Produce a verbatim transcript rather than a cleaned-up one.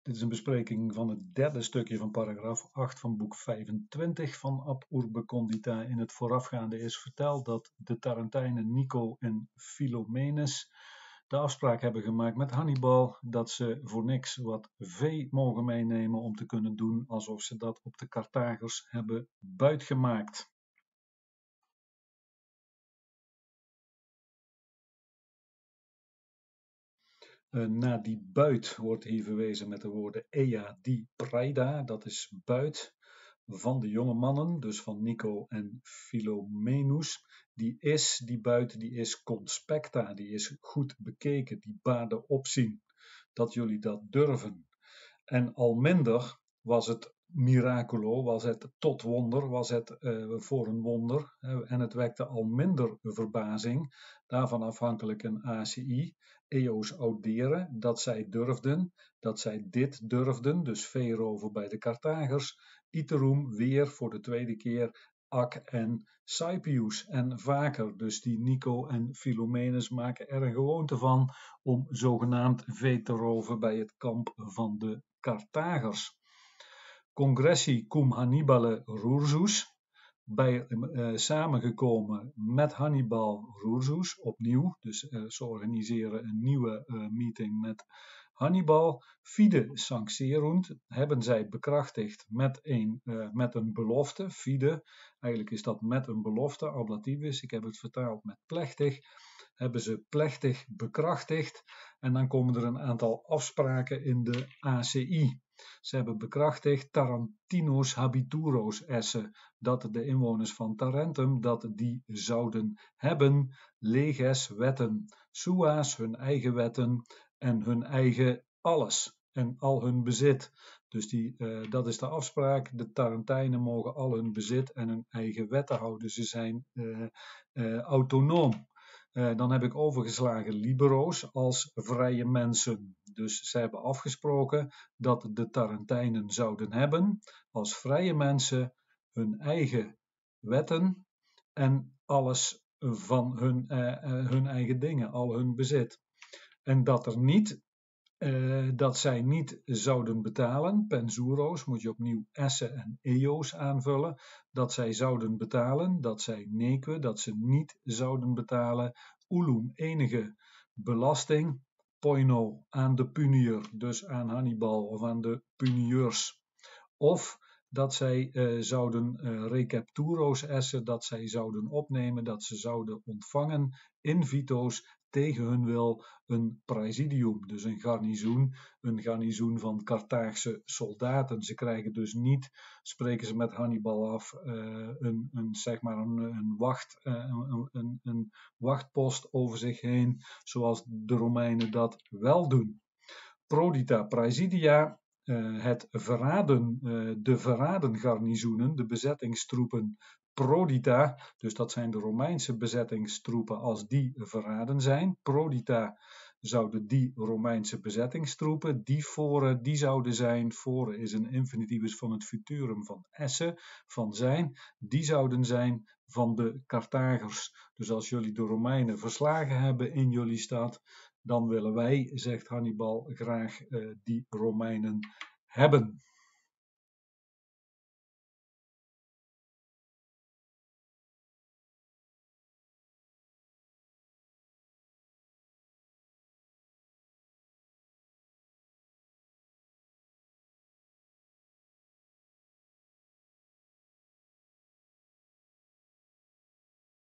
Dit is een bespreking van het derde stukje van paragraaf acht van boek vijfentwintig van Ab Urbe Condita. In het voorafgaande is verteld dat de Tarentijnen Nico en Philomenes de afspraak hebben gemaakt met Hannibal dat ze voor niks wat vee mogen meenemen om te kunnen doen alsof ze dat op de Carthagers hebben buitgemaakt. Uh, na die buit wordt hier verwezen met de woorden ea di praida, dat is buit van de jonge mannen, dus van Nico en Philomenus. Die is, die buit, die is conspecta, die is goed bekeken, die baden opzien, dat jullie dat durven. En al minder was het miraculo, was het tot wonder, was het uh, voor een wonder. Uh, en het wekte al minder verbazing, daarvan afhankelijk een A C I, eos audere, dat zij durfden, dat zij dit durfden, dus veeroven bij de Carthagers, iterum weer voor de tweede keer Ac en Scipius en vaker. Dus die Nico en Philomenes maken er een gewoonte van om zogenaamd vee te roven bij het kamp van de Carthagers. Congressi cum Hannibale Rursus, bij uh, samengekomen met Hannibal Rursus, opnieuw, dus uh, ze organiseren een nieuwe uh, meeting met Hannibal. Fide sancterunt, hebben zij bekrachtigd met een, uh, met een belofte, fide, eigenlijk is dat met een belofte, ablativus, ik heb het vertaald met plechtig, hebben ze plechtig bekrachtigd en dan komen er een aantal afspraken in de A C I. Ze hebben bekrachtigd Tarentinus habituros esse, dat de inwoners van Tarentum dat die zouden hebben, leges wetten, sua's hun eigen wetten en hun eigen alles en al hun bezit. Dus die, uh, dat is de afspraak, de Tarentijnen mogen al hun bezit en hun eigen wetten houden, ze zijn uh, uh, autonoom. Uh, dan heb ik overgeslagen libero's als vrije mensen. Dus ze hebben afgesproken dat de Tarentijnen zouden hebben als vrije mensen hun eigen wetten en alles van hun, uh, uh, hun eigen dingen, al hun bezit. En dat er niet, uh, dat zij niet zouden betalen, pensuro's moet je opnieuw esse en eo's aanvullen, dat zij zouden betalen, dat zij neque, dat ze niet zouden betalen, ulum enige belasting, poino aan de punier, dus aan Hannibal of aan de punieurs. Of dat zij uh, zouden uh, recepturo's essen, dat zij zouden opnemen, dat ze zouden ontvangen in vito's tegen hun wil een praesidium, dus een garnizoen, een garnizoen van Carthaagse soldaten. Ze krijgen dus niet, spreken ze met Hannibal af, uh, een, een, zeg maar een, een, wacht, uh, een, een, een wachtpost over zich heen, zoals de Romeinen dat wel doen. Prodita praesidia, uh, het verraden, uh, de verradengarnizoenen, de bezettingstroepen, prodita, dus dat zijn de Romeinse bezettingstroepen als die verraden zijn. Prodita zouden die Romeinse bezettingstroepen, die fore, die zouden zijn, fore is een infinitivus van het futurum van esse, van zijn, die zouden zijn van de Carthagers. Dus als jullie de Romeinen verslagen hebben in jullie stad, dan willen wij, zegt Hannibal, graag uh, die Romeinen hebben.